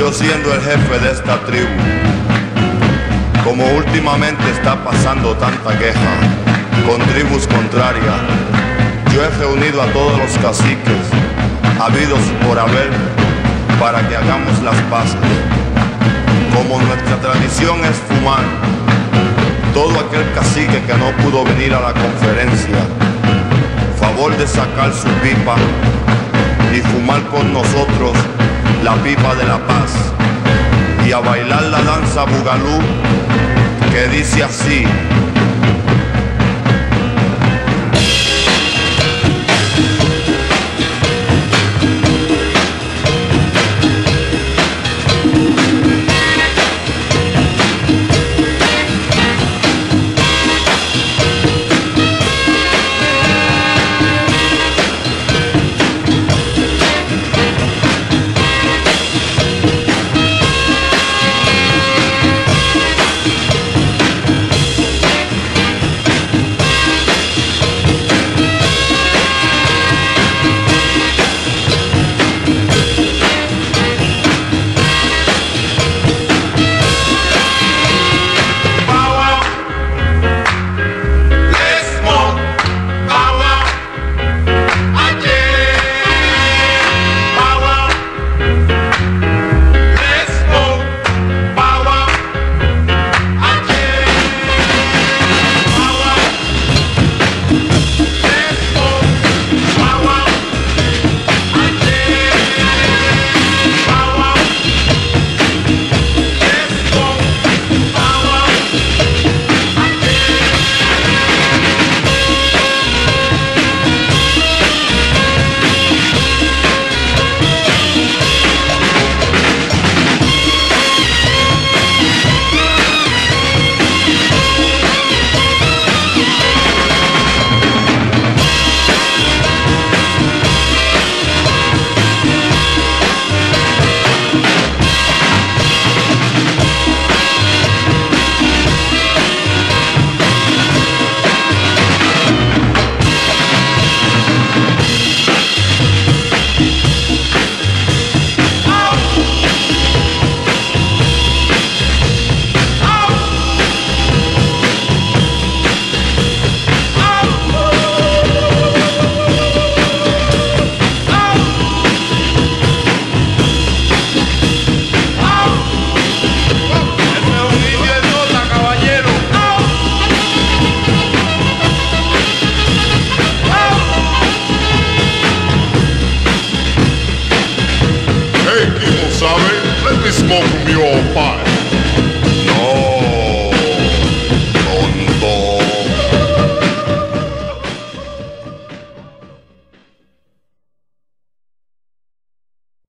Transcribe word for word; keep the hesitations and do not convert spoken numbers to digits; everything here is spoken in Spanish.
yo siendo el jefe de esta tribu, como últimamente está pasando tanta queja con tribus contrarias, yo he reunido a todos los caciques, habidos por haber, para que hagamos las paces. Como nuestra tradición es fumar, todo aquel cacique que no pudo venir a la conferencia, favor de sacar su pipa y fumar con nosotros la pipa de la paz y a bailar la danza bugalú que dice así. Let me smoke from your pipe.